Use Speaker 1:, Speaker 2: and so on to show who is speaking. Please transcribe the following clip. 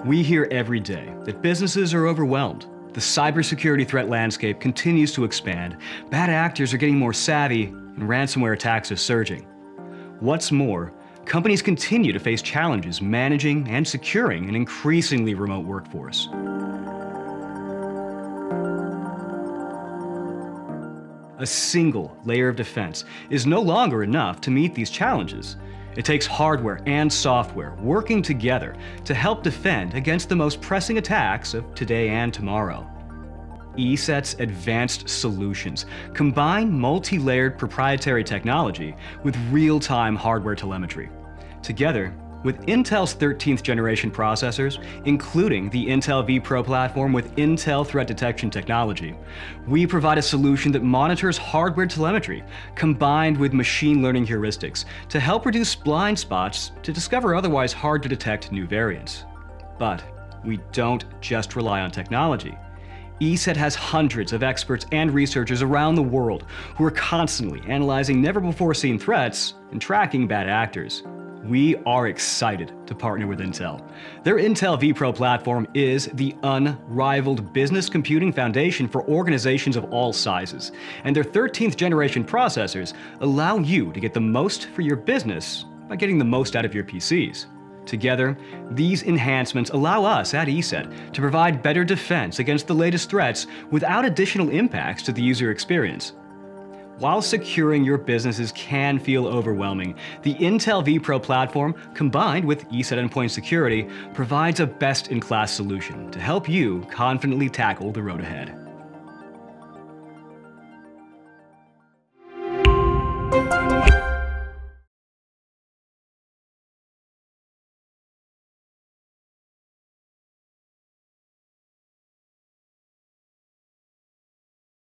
Speaker 1: We hear every day that businesses are overwhelmed. The cybersecurity threat landscape continues to expand, bad actors are getting more savvy, and ransomware attacks are surging. What's more, companies continue to face challenges managing and securing an increasingly remote workforce. A single layer of defense is no longer enough to meet these challenges. It takes hardware and software working together to help defend against the most pressing attacks of today and tomorrow. ESET's advanced solutions combine multi-layered proprietary technology with real-time hardware telemetry. Together, with Intel's 13th generation processors, including the Intel vPro platform with Intel threat detection technology, we provide a solution that monitors hardware telemetry combined with machine learning heuristics to help reduce blind spots to discover otherwise hard to detect new variants. But we don't just rely on technology. ESET has hundreds of experts and researchers around the world who are constantly analyzing never-before-seen threats and tracking bad actors. We are excited to partner with Intel. Their Intel vPro platform is the unrivaled business computing foundation for organizations of all sizes, and their 13th generation processors allow you to get the most for your business by getting the most out of your PCs. Together, these enhancements allow us at ESET to provide better defense against the latest threats without additional impacts to the user experience. While securing your businesses can feel overwhelming, the Intel vPro platform, combined with ESET Endpoint Security, provides a best-in-class solution to help you confidently tackle the road ahead.